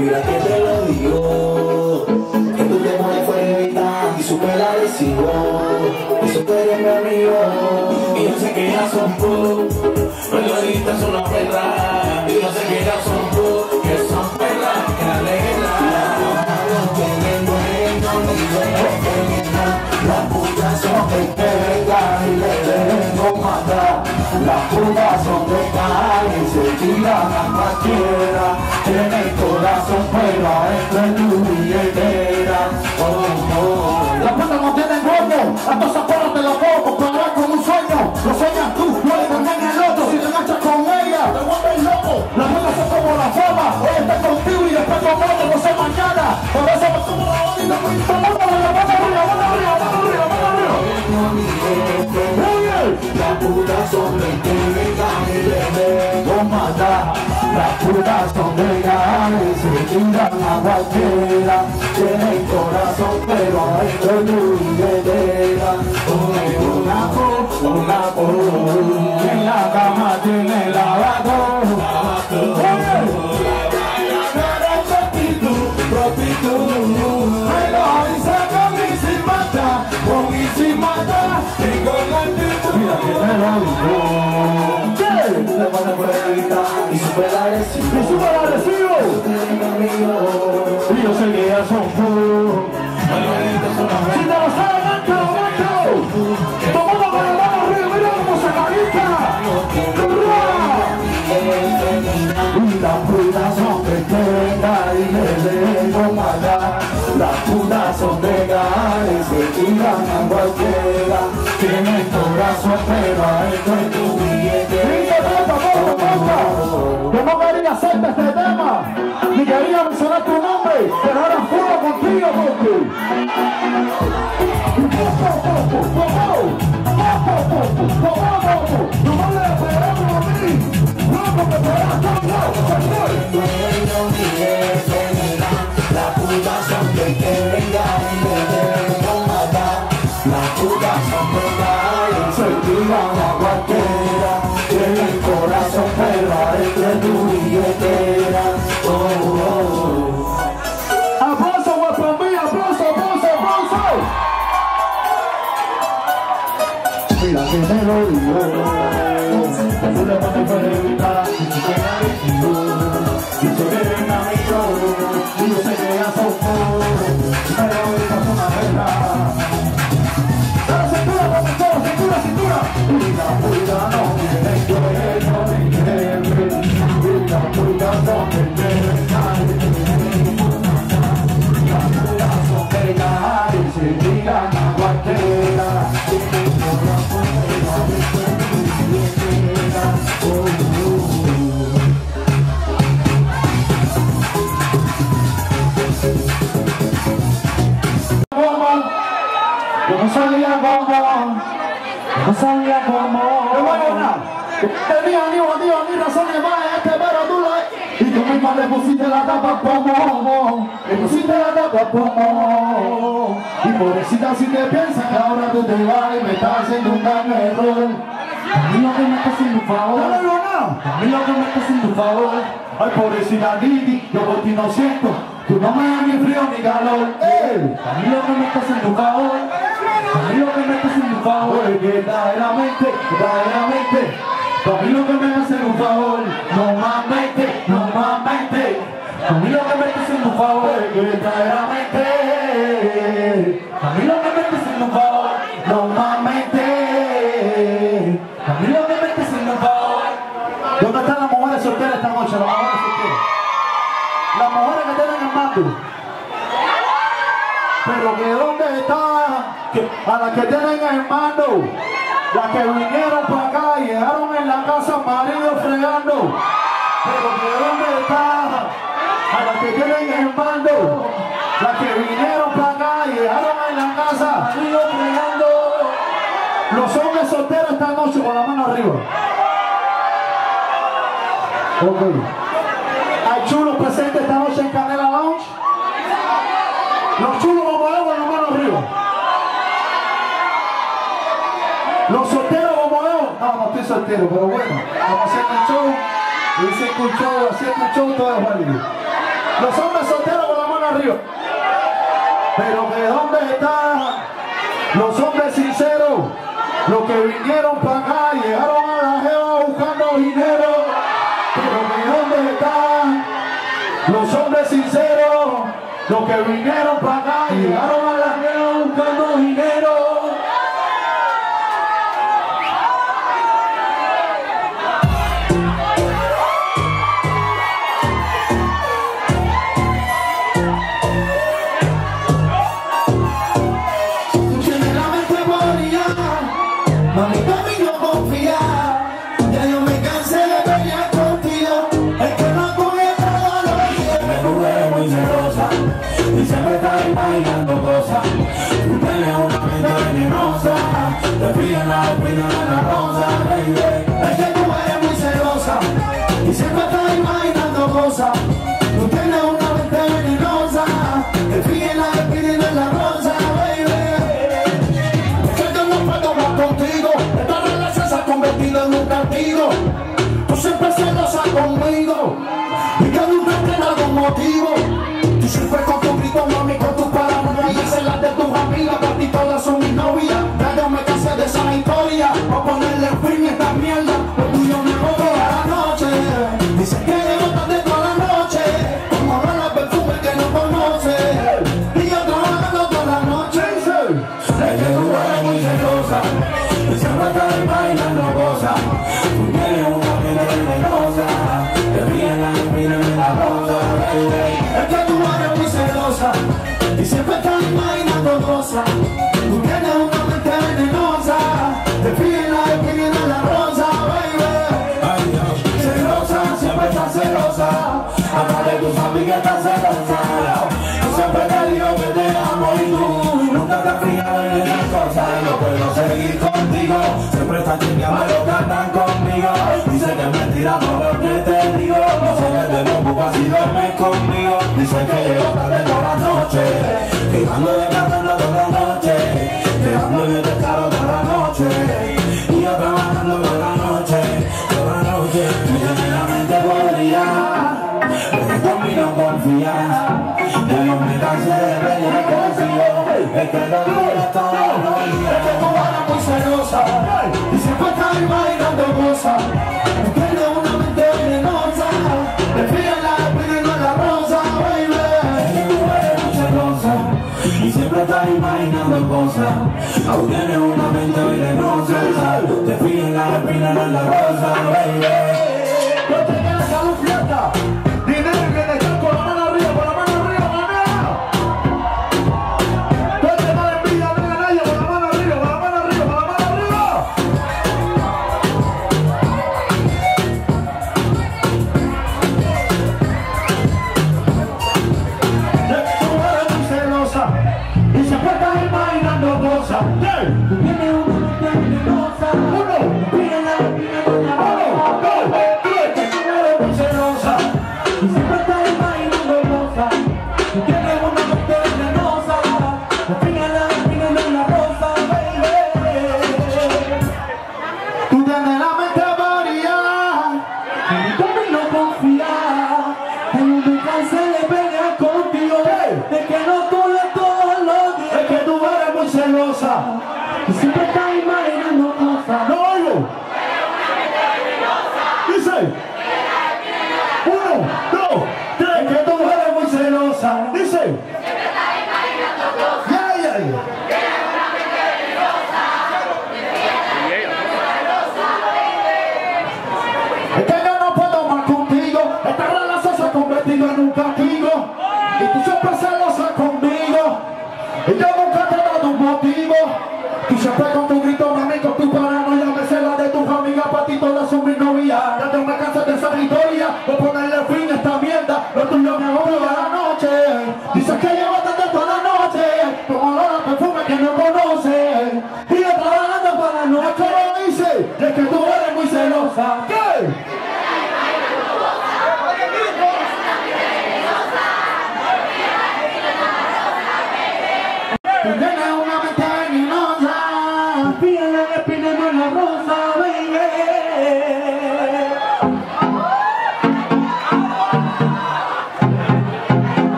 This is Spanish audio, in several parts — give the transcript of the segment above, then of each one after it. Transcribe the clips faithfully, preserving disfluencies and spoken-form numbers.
Mira que te lo digo, que tú te mueres fuera y súper agresivo. Eso tú eres mi amigo. Y yo sé que ya son tú, pero ahorita son una perra. Y yo sé que ya son tú, que son perras que alegran. Los tienen dueño, ni dueño que las putas son de pega y le tengo matar. Las putas son de calle y se tiran a cualquiera. Tiene el corazón pero adentro es tu billetera. Oh, oh. Las putas no tienen huevo, a todas afuera te lo pongo. Parar con un sueño, lo sueñas tú, no le conviene el otro. Si te enganchas con ella, te vuelves loco. Las putas son como la fama, hoy está contigo y después con otro, no sé mañana. Por eso me como la odio y no me importa. Las putas son de pegan y le dejo matar. Las putas son de ganas, se tiran a cualquiera. Tiene el corazón pero adentro es tu billetera. Una por, una por, en la cama tiene lavador. Mira que te lo digo, ¿qué? Te pone por evitar y súper agresivo. Y súper agresivo. Y yo sé que ya son full. Si te lo sabes, gancho, gancho. Tomando con el mano arriba, mira cómo se calienta. Y las putas son de tela y le dejo matar. Las putas son de ganas, se tiran a cualquiera. Tiene el corazón pero adentro es tu billete. Yo no quería hacerte este tema, ni quería mencionar tu nombre, pero ahora juro contigo porque no me le esperamos a mí, loco que te das todo. Las putas son de que vengan y me deben matar. Las putas son de calle, se tiran a cualquiera. Tiene el corazón pero adentro es tu billetera. Oh, oh, oh. Aplauso, guapo mío, aplauso, aplauso, aplauso. Mira que te lo digo, tú le pones por evitar y tú te la y tú eres un amigo. Y yo sé que ya son puros, pero ahorita son una verdad. La cintura, la cintura, cintura, cintura. Y la puta no tiene cuello ni jefe. Y la puta no tiene nadie. Las putas son pegadas y se tiran a cualquiera. Tienen corazón pero adentro es tu billetera. Oh, oh. Yo no sabía cómo, no sabía cómo. No voy a ganar. Tenía ni motivo ni razón de más este pero tú lo es. Y tú misma le pusiste la tapa como, le pusiste la tapa como. Y pobrecita si te piensas que ahora tú te vas y me estás haciendo un gran error. A mí lo que me está haciendo un favor, a mí lo que me está haciendo un favor. Ay pobrecita Titi, yo por ti no siento. Tú no me das ni frío ni calor. Eh, a mí lo que me está haciendo un favor. A mí lo que me está haciendo un favor es que verdaderamente, verdaderamente. A mí lo que me hace un favor, normalmente, normalmente. A mí lo que me está haciendo un favor es que verdaderamente. A mí lo que me está haciendo un favor, normalmente. A mí lo que me está haciendo un favor. ¿Dónde están las mujeres solteras esta noche? Las mujeres solteras. Las mujeres que tienen el mando. Pero que dónde están a las que tienen el mando, las que vinieron para acá y dejaron en la casa marido fregando. Pero que dónde están a las que tienen el mando, las que vinieron para acá y dejaron en la casa marido fregando. Los hombres solteros esta noche con la mano arriba. Ok. Hay chulos presentes esta noche en Canela Lounge. Los chulos vamos a ver con la mano arriba. Los solteros vamos a ver. No, no estoy soltero, pero bueno. Vamos haciendo el show. Y se escuchó, haciendo el show todo es válido. Los hombres solteros con la mano arriba. Pero que dónde están los hombres sinceros, los que vinieron para acá y llegaron a la jeva buscando dinero. Pero que dónde están los hombres sinceros, los que vinieron para acá y llegaron a la jeva buscando dinero. Mami, mami, no confía. Ya yo me cansé de pelear contigo. Es que no tuve todos los días. Me tuve muy celosa y siempre estás imaginando cosas. Tú tienes una mente venenosa. Te piden la opinión de la rosa, baby. Es que tú eres muy celosa y siempre estás imaginando cosas. Tú tienes una mente venenosa. Te piden la opinión de la rosa, baby. Es que yo no puedo más contigo. Esta relación se ha convertido en un castigo. Tú siempre celosa conmigo y que nunca tienes algún motivo. Tú siempre con tu grito, mami, con tus paranoias y haces las de tus amigas. Para ti todas son mis novias. Ya yo me cansé de esa historia. Voy a ponerle fin a esta mierda. Por tuyo me voy toda la noche. Dicen que llevo tarde toda la noche. Como olor a perfume que no conoce. Y yo trabajando toda la noche. Es que tú eres muy celosa y siempre estás imaginando cosas. Tú tienes una mente venenosa. Te piden la opinión de la rosa, baby. Es que tú eres muy celosa y siempre estás imaginando cosas. Tú tienes una mente venenosa. Te piden la opinión de la rosa, baby. Ay, Dios. Celosa, siempre estás celosa. Hasta de tus amigas estás celosa. Yo siempre te digo que te amo y tú nunca te has fijado en esas cosas. No puedo seguir contigo. Siempre estás chequeando lo que andan conmigo. Dice que es mentira todo lo que te digo. No sé que te preocupas si duermes conmigo. Dice que llego tarde toda la noche. Quedando de cantando toda la noche. Quedando de descaro toda la noche. Y yo trabajando toda la noche. Toda la noche. Me tiene la mente podrida. Pero tú a mí no confías. Ya yo me cansé de pelear contigo. Es que no dura todos los días. Es que tú eres muy celosa y siempre estás imaginando cosas. Tú tienes una mente venenosa. Te piden la opinión de la rosa, baby. Es que tú eres muy celosa y siempre estás imaginando cosas. Tú tienes una mente venenosa. Te piden la opinión de la rosa, baby. No te quedes salud, fiesta. Dinero y bienestar con la mano arriba, con la mano arriba, manera. No te da envidia, no a nadie, con la mano arriba, con la mano arriba, con la mano arriba. Tú eres muy celosa y siempre estás imaginando cosas. Tú tienes una mente venenosa. Uno, Te piden la opinión de la rosa. uno, dos, tres, que tú eres muy celosa. Y siempre estás imaginando cosas. Tú tienes una mente venenosa. Te piden la opinión de la rosa, baby. Tú tienes la mente variada. Y tú no confías. Que yo me cansé de pelear contigo. De que no tuve todos los días. Es que tú eres muy celosa. Y siempre estás imaginando cosas. No oigo. Dice. Uno, dos, tres. Es que tú eres muy celosa. Dice. Ya, ya, ya. Es que yo no puedo más contigo. Esta relación se ha convertido en un castigo. Y tú siempre celosa conmigo. Y yo nunca te he dado un motivo. Tú siempre con tu grito, mami, con tu paranoia. Me sé la de tus amigas, para ti todas son mis novias. Ya yo me cansé de esa historia. Voy a ponerle fin a esta mierda. Lo tuyo me agobia toda la noche. Dices que llevas tarde toda la noche. Como olor a perfume que no conoces. Y yo trabajando para la noche. ¿Cómo lo dice? Es que tú eres muy celosa. ¿Qué? Tú tienes una mente venenosa. Piden la opinión de la rosa, baby.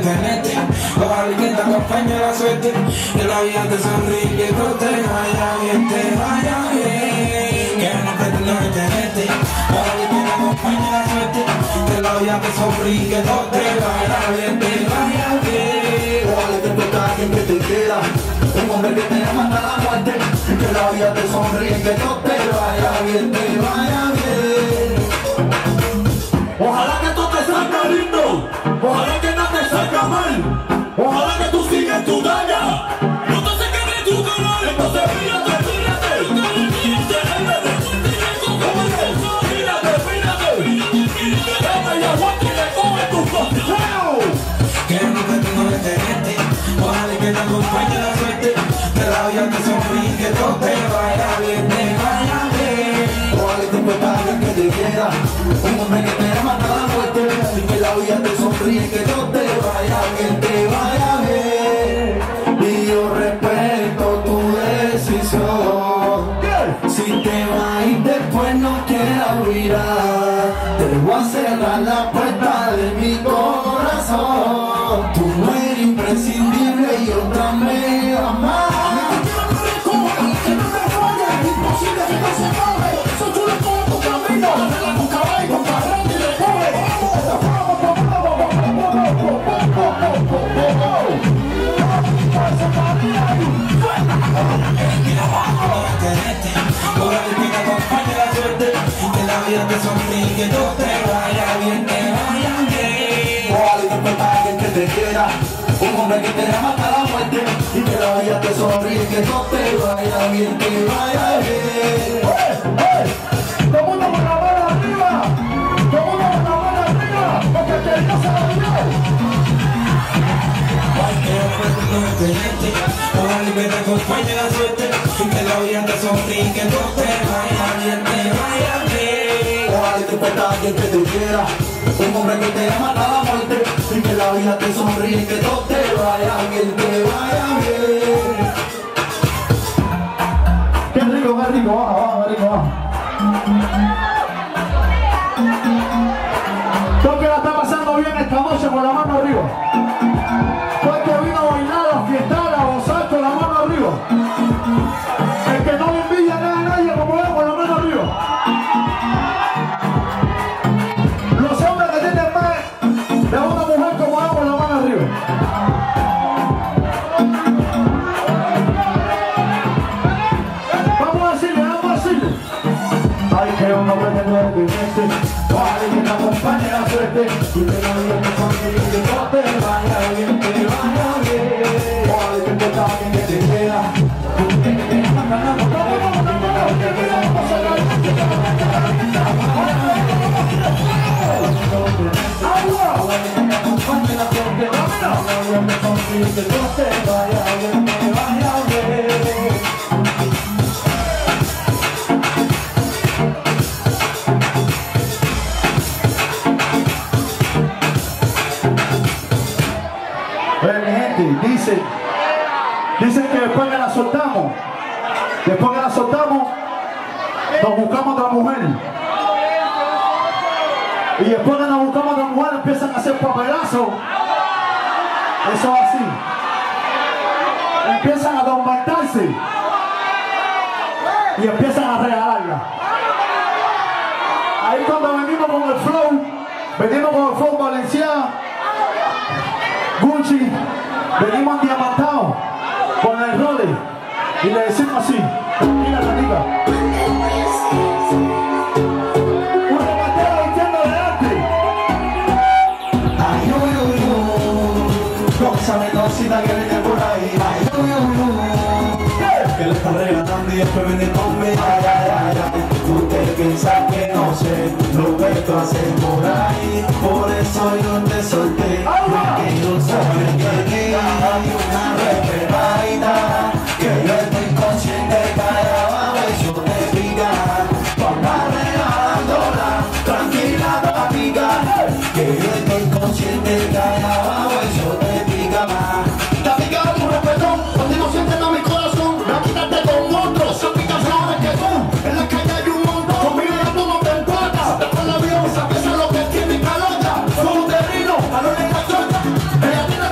tenerte. Ojalá que te acompañe la suerte, que la vida te sonríe, que todo te vaya bien, te vaya bien. Que no pretendo detenerte. Ojalá que te acompañe la suerte, que la vida te sonríe, que todo te vaya bien, te vaya bien. Ojalá que encuentres a alguien que te quiera, un hombre que te ama hasta la muerte, que la vida te sonríe, que todo te vaya bien, te vaya bien. Ojalá que todo te salga lindo, ojalá que no te salga mal, ojalá que tú sigas tu talla, no te se quede tu canal, entonces mírate, mírate, mírate, mírate, y aguante y le coge tu costillo. Que no pretendo detenerte, ojalá que te acompañe la suerte, que la vida te sonríe, que todo te vaya bien, te vaya bien. Ojalá que encuentres a alguien que te quiera, un hombre que te ama hasta la muerte, y que la vida te sonríe, que todo te vaya bien, te vaya bien. Y yo respeto tu decisión. Si te vas y después no quieras mirar, te voy a cerrar la puerta de mi corazón. Tú no eres imprescindible y yo también amas. Te sonríe, que todo te vaya bien, te vaya bien. Ojalá que encuentres a alguien que te quiera, un hombre que te ama hasta la muerte, y que la vida te sonríe, que todo te vaya bien, te vaya bien. ¡Hey, hey! ¡Todo mundo con la mano arriba! ¡Todo mundo con la mano arriba! ¡Porque el que no se la dio! Ojalá que te acompañe la suerte, que la vida te sonríe, que todo te vaya bien, te vaya bien. Ojalá que encuentres a alguien que te quiera, un hombre que te ama hasta la muerte, y que la vida te sonríe, que todo te vaya bien, te vaya bien. Qué rico, qué rico, baja, baja, qué rico, baja. Todo que la está pasando bien esta noche con la mano arriba. Todo el que vino a bailar, a fiestar, a gozar con la mano arriba. El que no le envidia nada a nadie como él con la mano arriba. Los hombres que tienen más de una mujer como él con la mano arriba. Vamos a decirle, vamos a decirle. Ay, que un hombre te puede viverte, ojalá que te acompañe la suerte, y que la vida te sonríe, que todo te vaya bien, te vaya bien. Ojalá que encuentres a alguien que te quiera, un hombre que te ama hasta la muerte, que te ama hasta la muerte, que te ama hasta la muerte, que todo te vaya bien, te vaya bien. Dicen, dicen que después que la soltamos, después que la soltamos, nos buscamos otra mujer. Y después que nos buscamos otra mujer, empiezan a hacer papelazos. Eso es así. Empiezan a tormentarse. Y empiezan a regalarla. Ahí cuando venimos con el flow, venimos con el flow Valenciano, Gucci, venimos diamantados con el role y le decimos así, mira la amiga. Una batera vistiendo de arte. Ay, uy, uy, uy, cosa menocita que viene por ahí. Ay, uy, uy, uy, que le está regalando y después viene conmigo. Ay, ay, ay, ay, usted piensa que no sé lo que tú haces por ahí, por eso yo te solté. Porque yo sabes que hay una referida, que yo estoy consciente que allá abajo eso te pica. Ponga regalándola, tranquila amiga, que yo estoy consciente que allá abajo eso te pica más. Te pica tu respetón, contigo sientes a mi corazón, no quítate con otros, son picaciones que tú, en la calle hay un montón, conmigo ya tú no te importas, después la vida me sabe lo que tiene calota, son un terrino, a los de la chota, ella tiene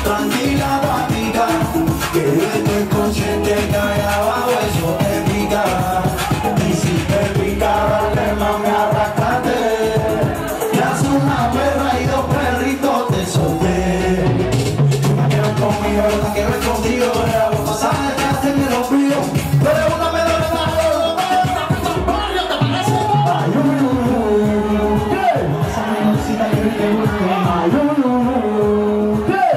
tranquila patica, que yo estoy consciente que allá abajo eso te pica. Y si te pica, dale mami, arrástrate. Ya son una perra y dos perritos te solté. Tú me quieres conmigo, yo te quiero contigo, pero vos pasas que hacen en los fríos. Pero una me duele la barrio, ¿te parece? Ay, uy, uy, uy, ¿qué? Esa menocita que te gusta. Ay, uy, uy, uy, ¿qué?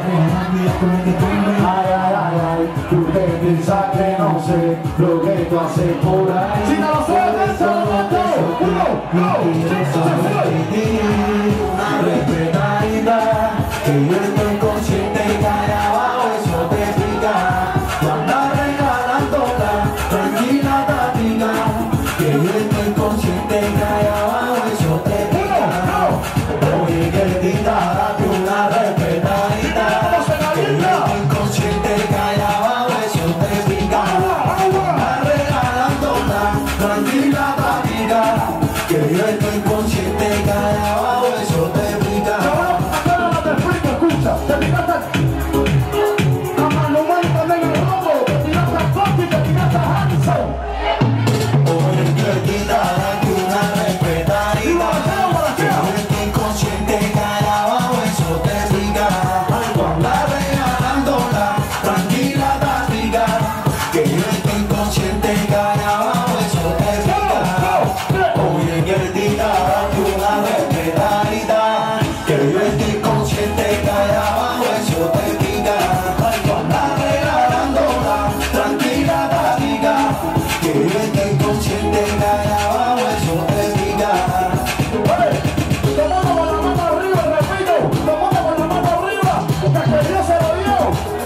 Ay, ay, ay, ay, tú te piensas que no sé lo que tú haces por ahí. Si no lo sabes, solo mato. Uno, dos, se fue. Una respetadita, que yo estoy consciente que allá abajo eso te pica. Tú andas regalándola, tranquila tatica, que yo estoy consciente que allá abajo eso te pica. Oye, que tita, date una respetadita, que yo estoy consciente que allá abajo eso te pica. Andas regalándola, tranquila tatica, que yo estoy consciente que allá abajo eso te pica. Ahora no te explico, escucha, te tiraste a mano muerta en el robo, te tiraste a Coqui, te tiraste a Hanson. Oye, que tita, date una respetadita, que yo estoy consciente que allá abajo eso te pica. Andas regalándola, tranquila tatica, que yo estoy consciente que allá abajo eso te pica. Oye, que tita, date una respetadita, que yo estoy consciente que allá abajo eso te pica. Andas regalándola, tranquila tatica, que yo estoy consciente que allá abajo eso te pica. Oye, tomando con la mano arriba, repito, tomando con la mano arriba, que Dios se lo dio.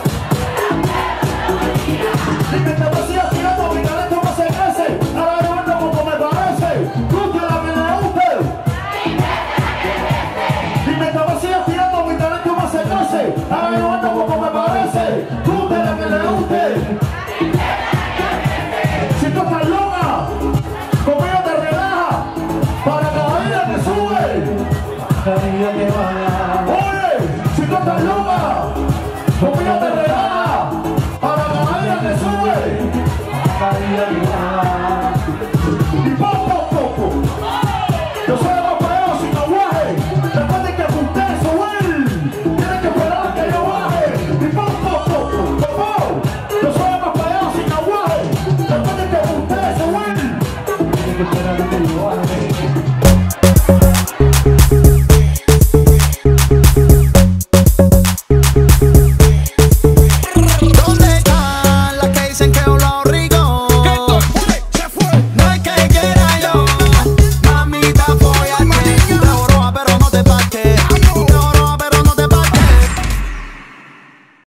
Y mientras me sigas tirando, mi talento no se crece. Ahora yo ando como me parece. Guste la que le guste. Y mientras me sigas tirando, mi talento no se crece. Ahora yo ando